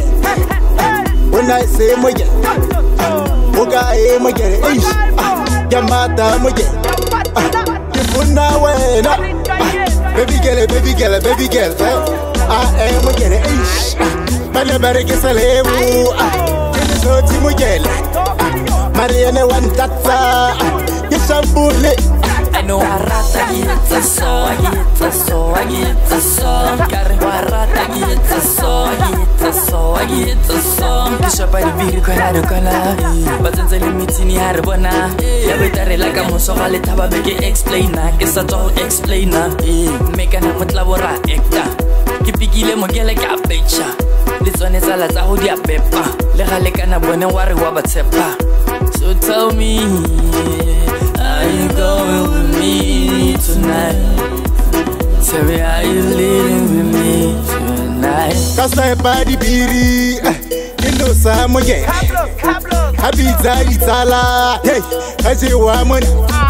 moye. When I say moye, Oga e moye. Yamata moye. Yifuna wena. Baby girl, baby girl, baby girl. I am moye. Mane bareke salebu. Soti moye. Mariana one tata. Yishambule. I know Warata gets a so, I get a so, I get a so. Kare Warata gets a so, I get a so, I get a so. Bishop by the video Kala, but in the limiting Harbona. Yavetare like a Mosovale Tababeke explainer, guess I don't explainer. Make an Amatlavora Ekta. Kipigile Mogele Capecha. This one is a Lazahudia Peppa. Lehalekana Bonawari Wabatsepa. So tell me, are you going with me tonight? Tell me, are you leaving with me tonight? Kasa body biri, indo samoye. Kabloo. Habiza itala, hey, kaje wa money.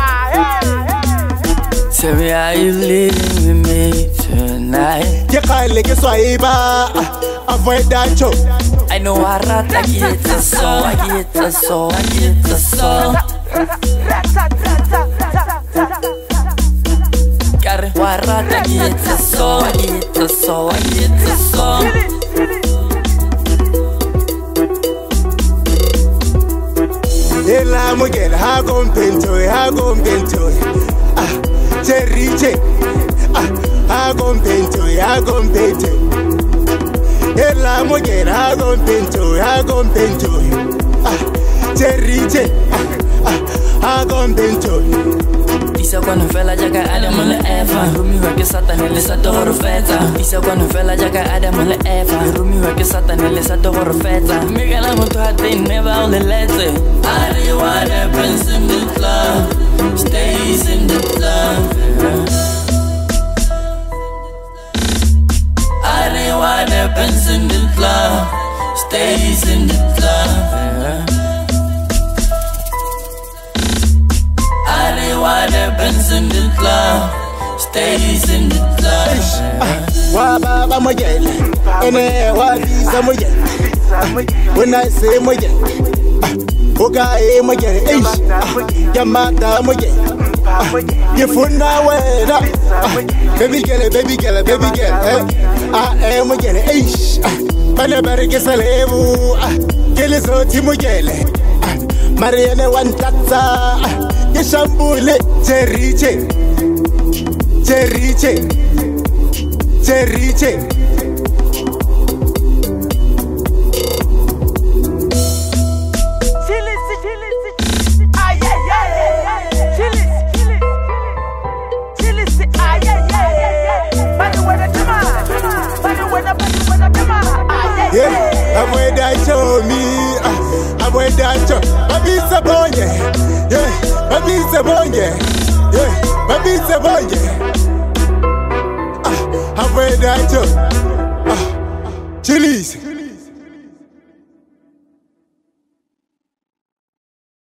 Tell me, are you leaving with me tonight? Kekale ke swaiba, avoid that choke. I know Warata gets a so, I get a so, I get a so. Kare Warata gets a so, I get a so, I get a so. Ela moye, ha gompento, ha gompento. Cherry, ha gompento, ha gompento. Ela moye, ha gompento, ha gompento. Cherry, ha gompento. Disa quando fella jaga Adam and Eva. Rumi wake Satan e le sadoro feta. Disa quando fella jaga Adam and Eva. Rumi wake Satan e le sadoro feta. Mega la moto they never only let it. I do what happens in the club stays in the club. I do what happens in the club stays in the club. What happens in the club stays in the club. Wa baba moye, ene wa visa moye. When I say moye, Oga e moye. Yamata moye. Yifuna wena. Baby girl, baby girl, baby girl. I am moye. Mane bareke salebu. Kele soti moye. Mariana one tata. Yishambule, Cherry, yeah, I'm where that show me. I'm where that show. Baby Sabonye, yeah, baby Sabonye, yeah, baby Sabonye. I'm where that show. Chili's.